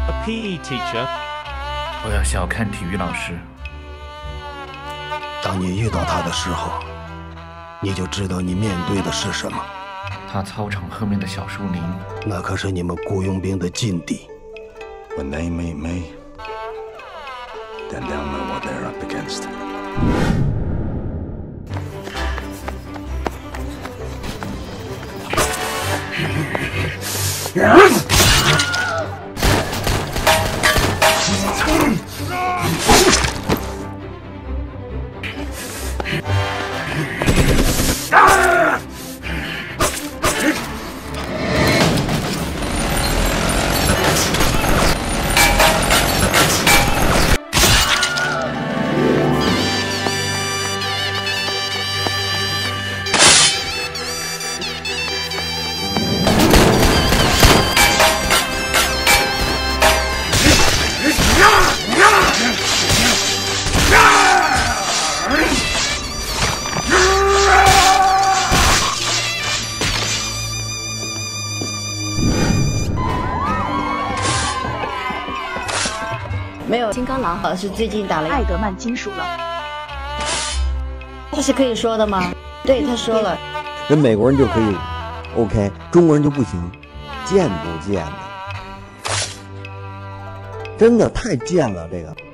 A PE teacher. 不要小看体育老师。 当你遇到他的时候，你就知道你面对的是什么。 他操场后面的小树林， 那可是你们雇佣兵的禁地。 When they meet me, then they'll know what they're up against. Ah! 没有金刚狼，而是最近打了艾德曼金属了。 这是可以说的吗？对，他说了。 人美国人就可以 OK， 中国人就不行，贱不贱的？真的太贱了，这个。